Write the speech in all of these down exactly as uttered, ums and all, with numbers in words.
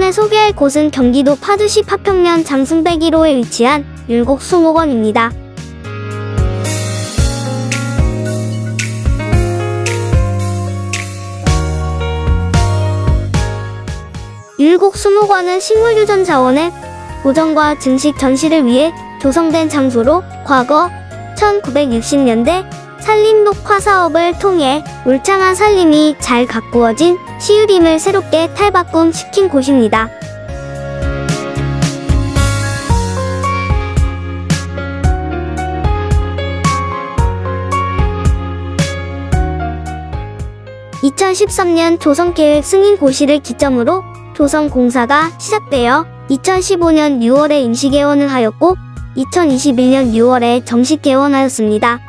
이번에 소개할 곳은 경기도 파주시 파평면 장승백 일 호에 위치한 율곡수목원입니다. 율곡수목원은 식물유전 자원의 보존과 증식 전시를 위해 조성된 장소로 과거 천구백육십 년대 산림 녹화 사업을 통해 울창한 산림이 잘 가꾸어진 시유림을 새롭게 탈바꿈시킨 곳입니다. 이천십삼 년 조성계획 승인 고시를 기점으로 조성공사가 시작되어 이천십오 년 유월에 임시개원을 하였고 이천이십일 년 유월에 정식 개원하였습니다.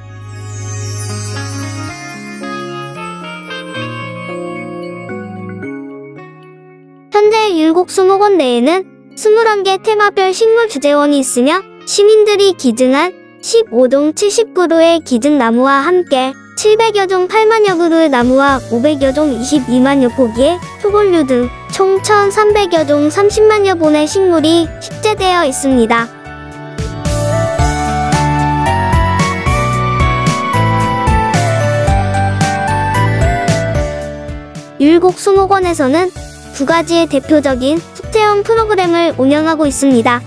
현재 율곡수목원 내에는 이십일 개 테마별 식물 주재원이 있으며 시민들이 기증한 십오 동 칠십구 그루의 기증나무와 함께 칠백여 종 팔만여 그루의 나무와 오백여 종 이십이만여 포기의 표본류 등 총 천삼백여 종 삼십만여 본의 식물이 식재되어 있습니다. 율곡수목원에서는 두 가지의 대표적인 숙제형 프로그램을 운영하고 있습니다.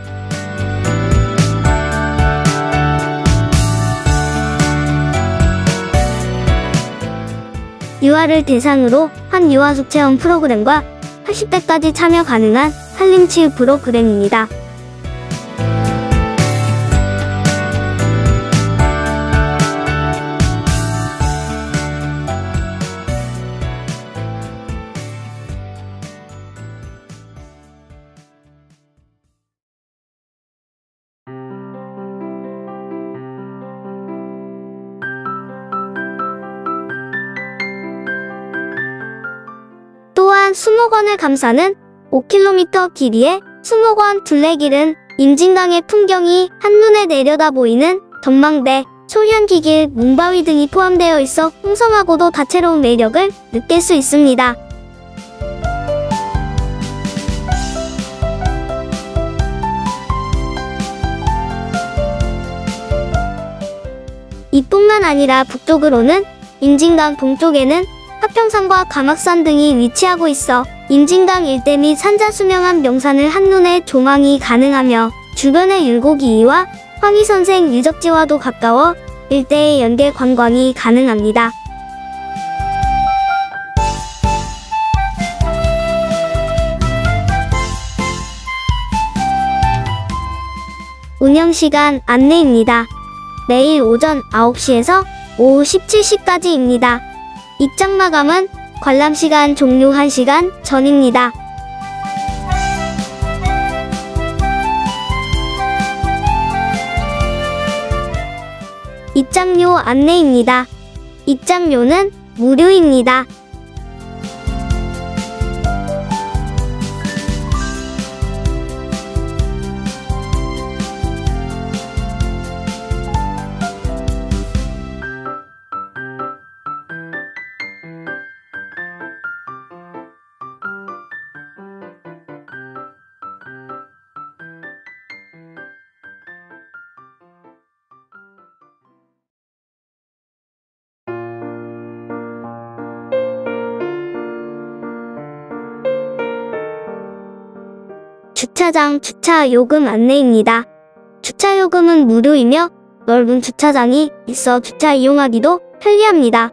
유아를 대상으로 한 유아 숙제형 프로그램과 팔십 대까지 참여 가능한 한림치유 프로그램입니다. 또한 수목원을 감싸는 오 킬로미터 길이의 수목원 둘레길은 임진강의 풍경이 한눈에 내려다 보이는 전망대, 초현기길, 문바위 등이 포함되어 있어 풍성하고도 다채로운 매력을 느낄 수 있습니다. 이뿐만 아니라 북쪽으로는 임진강, 동쪽에는 화평산과 가막산 등이 위치하고 있어 임진강 일대 및 산자수명한 명산을 한눈에 조망이 가능하며 주변의 율곡이이와 황희선생 유적지와도 가까워 일대의 연계 관광이 가능합니다. 운영시간 안내입니다. 매일 오전 아홉 시에서 오후 십칠 시까지입니다. 입장 마감은 관람시간 종료 한 시간 전입니다. 입장료 안내입니다. 입장료는 무료입니다. 주차장 주차 요금 안내입니다. 주차 요금은 무료이며 넓은 주차장이 있어 주차 이용하기도 편리합니다.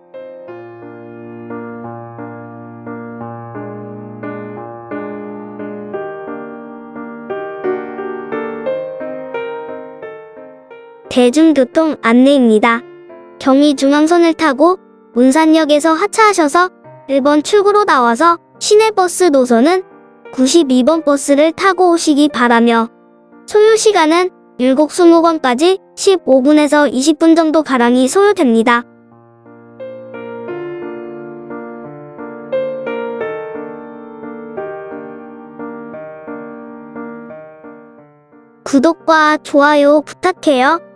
대중교통 안내입니다. 경의중앙선을 타고 문산역에서 하차하셔서 일 번 출구로 나와서 시내버스 노선은 구십이 번 버스를 타고 오시기 바라며 소요시간은 율곡수목원까지 십오 분에서 이십 분 정도 가량이 소요됩니다. 구독과 좋아요 부탁해요.